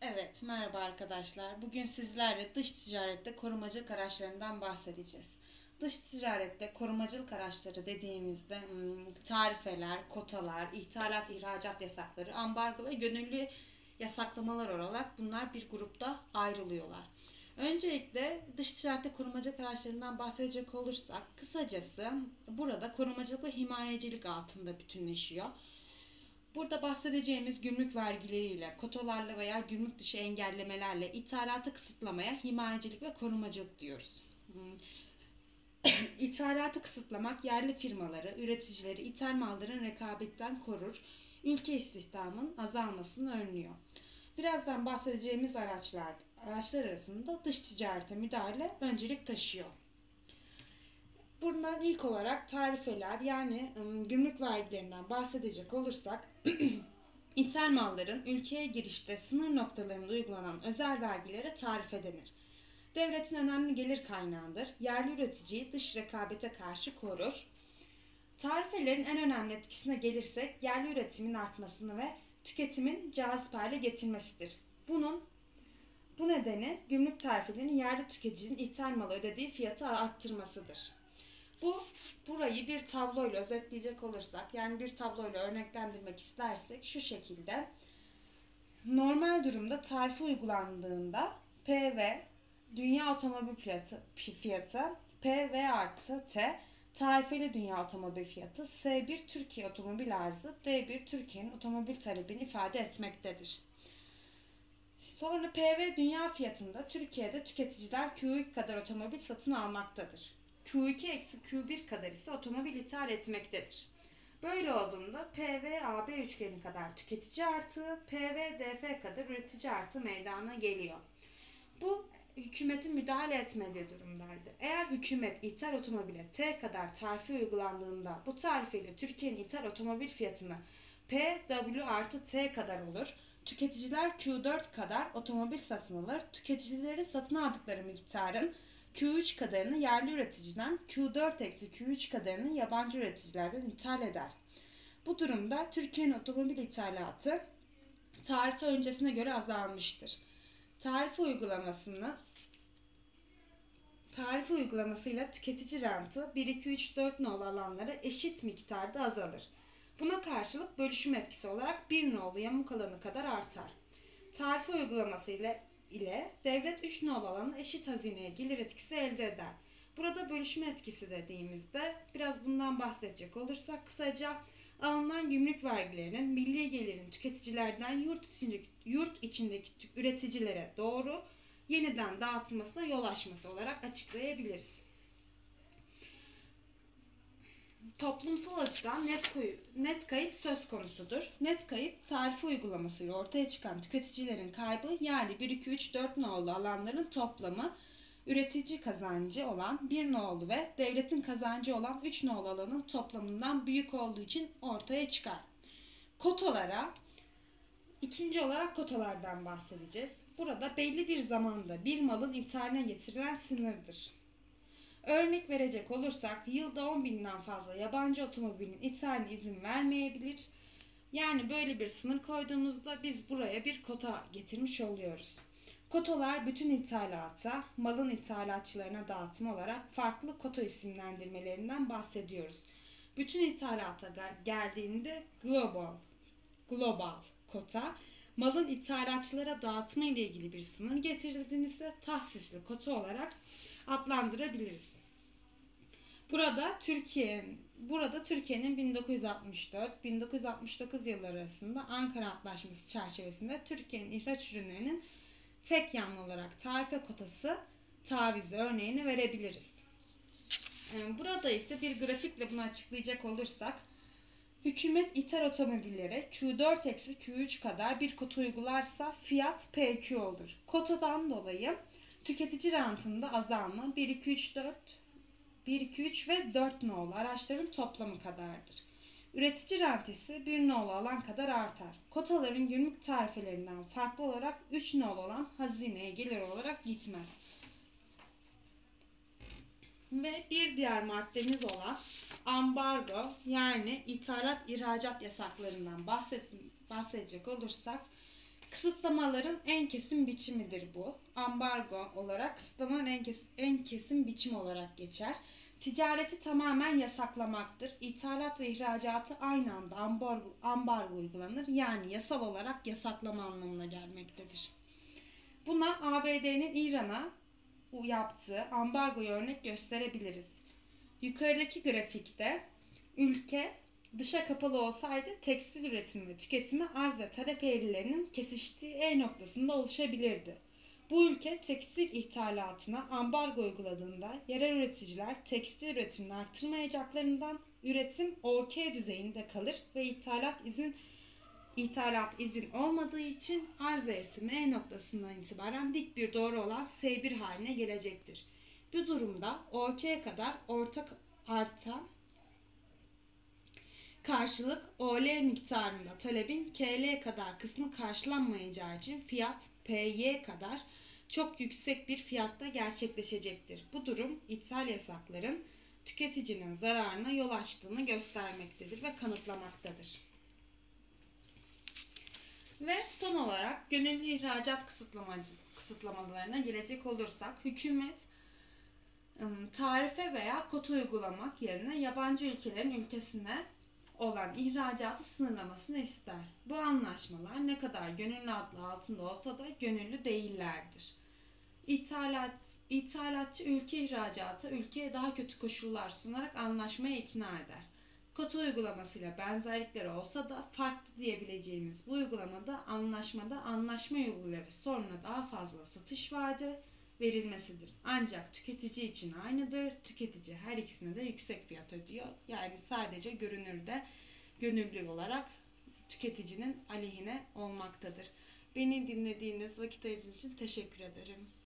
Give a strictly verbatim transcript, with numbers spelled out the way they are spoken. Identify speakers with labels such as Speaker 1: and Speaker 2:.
Speaker 1: Evet, merhaba arkadaşlar. Bugün sizlerle dış ticarette korumacılık araçlarından bahsedeceğiz. Dış ticarette korumacılık araçları dediğimizde hmm, tarifeler, kotalar, ithalat, ihracat yasakları, ambargo ve gönüllü yasaklamalar olarak bunlar bir grupta ayrılıyorlar. Öncelikle dış ticarette korumacılık araçlarından bahsedecek olursak, kısacası burada korumacılık ve himayecilik altında bütünleşiyor. Burada bahsedeceğimiz gümrük vergileriyle, kotalarla veya gümrük dışı engellemelerle ithalatı kısıtlamaya himayecilik ve korumacılık diyoruz. İthalatı kısıtlamak yerli firmaları, üreticileri ithal malların rekabetten korur, ülke istihdamının azalmasını önlüyor. Birazdan bahsedeceğimiz araçlar, araçlar arasında dış ticarete müdahale öncelik taşıyor. Bundan ilk olarak tarifeler yani gümrük vergilerinden bahsedecek olursak ithal malların ülkeye girişte sınır noktalarında uygulanan özel vergilere tarife denir. Devletin önemli gelir kaynağıdır. Yerli üreticiyi dış rekabete karşı korur. Tarifelerin en önemli etkisine gelirsek yerli üretimin artmasını ve tüketimin cazip hale getirmesidir. Bunun bu nedeni gümrük tarifelerinin yerli tüketicinin ithal malı ödediği fiyatı arttırmasıdır. Bu burayı bir tabloyla özetleyecek olursak, yani bir tabloyla örneklendirmek istersek şu şekilde. Normal durumda tarife uygulandığında P V dünya otomobil fiyatı, fiyatı P V artı T tarifeli dünya otomobil fiyatı, S bir Türkiye otomobil arzı, D bir Türkiye'nin otomobil talebini ifade etmektedir. Sonra P V dünya fiyatında Türkiye'de tüketiciler Q iki kadar otomobil satın almaktadır. Q iki eksi Q bir kadar ise otomobil ithal etmektedir. Böyle olduğunda P V A B üçgeni kadar tüketici artığı, P V D F kadar üretici artığı meydana geliyor. Bu hükümetin müdahale etmediği durumdaydı. Eğer hükümet ithal otomobile T kadar tarife uygulandığında bu tarifeyle Türkiye'nin ithal otomobil fiyatını P W artı T kadar olur. Tüketiciler Q dört kadar otomobil satın alır. Tüketicilerin satın aldıkları miktarın Q üç kadarını yerli üreticiden, Q dört eksi Q üç kadarını yabancı üreticilerden ithal eder. Bu durumda Türkiye'nin otomobil ithalatı tarife öncesine göre azalmıştır. Tarife uygulamasını Tarife uygulamasıyla tüketici rantı bir, iki, üç, dört nolu alanlara eşit miktarda azalır. Buna karşılık bölüşüm etkisi olarak bir nolu yamuk alanı kadar artar. Tarife uygulaması ile, ile devlet üç nolu alanı eşit hazineye gelir etkisi elde eder. Burada bölüşme etkisi dediğimizde biraz bundan bahsedecek olursak kısaca alınan gümrük vergilerinin milli gelirin tüketicilerden yurt içindeki, yurt içindeki üreticilere doğru yeniden dağıtılmasına yol açması olarak açıklayabiliriz. Toplumsal açıdan net, koyu, net kayıp söz konusudur. Net kayıp tarife uygulamasıyla ortaya çıkan tüketicilerin kaybı yani bir, iki, üç, dört nolu alanların toplamı üretici kazancı olan bir nolu ve devletin kazancı olan üç nolu alanın toplamından büyük olduğu için ortaya çıkar. Kotalara İkinci olarak kotalardan bahsedeceğiz. Burada belli bir zamanda bir malın ithaline getirilen sınırdır. Örnek verecek olursak yılda on binden fazla yabancı otomobilin ithaline izin vermeyebilir. Yani böyle bir sınır koyduğumuzda biz buraya bir kota getirmiş oluyoruz. Kotalar bütün ithalata, malın ithalatçılarına dağıtım olarak farklı kota isimlendirmelerinden bahsediyoruz. Bütün ithalata geldiğinde global, global kota, malın ithalatçılara dağıtma ile ilgili bir sınır getirdiğinizde tahsisli kota olarak adlandırabiliriz. Burada Türkiye'nin burada Türkiye'nin bin dokuz yüz altmış dört bin dokuz yüz altmış dokuz yılları arasında Ankara Antlaşması çerçevesinde Türkiye'nin ihraç ürünlerinin tek yanlı olarak tarife kotası tavizi örneğini verebiliriz. Burada ise bir grafikle bunu açıklayacak olursak hükümet ithal otomobillere Q dört eksi Q üç kadar bir kota uygularsa fiyat P Q olur. Kotadan dolayı tüketici rantında azalma bir, iki, üç, dört bir, iki, üç ve dört nolu araçların toplamı kadardır. Üretici rantisi bir nolu alan kadar artar. Kotaların gümrük tarifelerinden farklı olarak üç nolu olan hazineye gelir olarak gitmez. Ve bir diğer maddemiz olan ambargo yani ithalat ihracat yasaklarından bahset, bahsedecek olursak Kısıtlamaların en kesin biçimidir bu. Ambargo olarak kısıtlamanın en, kes en kesin biçimi olarak geçer. Ticareti tamamen yasaklamaktır. İthalat ve ihracatı aynı anda ambargo, ambargo uygulanır. Yani yasal olarak yasaklama anlamına gelmektedir. Buna A B D'nin İran'a yaptığı ambargoyu örnek gösterebiliriz. Yukarıdaki grafikte ülke dışa kapalı olsaydı tekstil üretimi ve tüketimi arz ve talep eğrilerinin kesiştiği E noktasında oluşabilirdi. Bu ülke tekstil ithalatına ambargo uyguladığında yerel üreticiler tekstil üretimini artırmayacaklarından üretim O K düzeyinde kalır ve ithalat izin ithalat izin olmadığı için arz eğrisi M noktasından itibaren dik bir doğru olan S bir haline gelecektir. Bu durumda O K kadar ortak artan karşılık O L miktarında talebin K L kadar kısmı karşılanmayacağı için fiyat P Y kadar çok yüksek bir fiyatta gerçekleşecektir. Bu durum ithal yasakların tüketicinin zararına yol açtığını göstermektedir ve kanıtlamaktadır. Ve son olarak gönüllü ihracat kısıtlamalarına gelecek olursak, hükümet tarife veya kota uygulamak yerine yabancı ülkelerin ülkesine olan ihracatı sınırlamasını ister. Bu anlaşmalar ne kadar gönüllü adı altında olsa da gönüllü değillerdir. İthalat, ithalatçı ülke ihracata ülkeye daha kötü koşullar sunarak anlaşmaya ikna eder. Kota uygulamasıyla benzerlikleri olsa da farklı diyebileceğimiz bu uygulamada anlaşmada anlaşma yoluyla ve sonra daha fazla satış vaadi verilmesidir. Ancak tüketici için aynıdır. Tüketici her ikisine de yüksek fiyat ödüyor. Yani sadece görünürde gönüllü olarak tüketicinin aleyhine olmaktadır. Beni dinlediğiniz, vakit ayırdığınız için teşekkür ederim.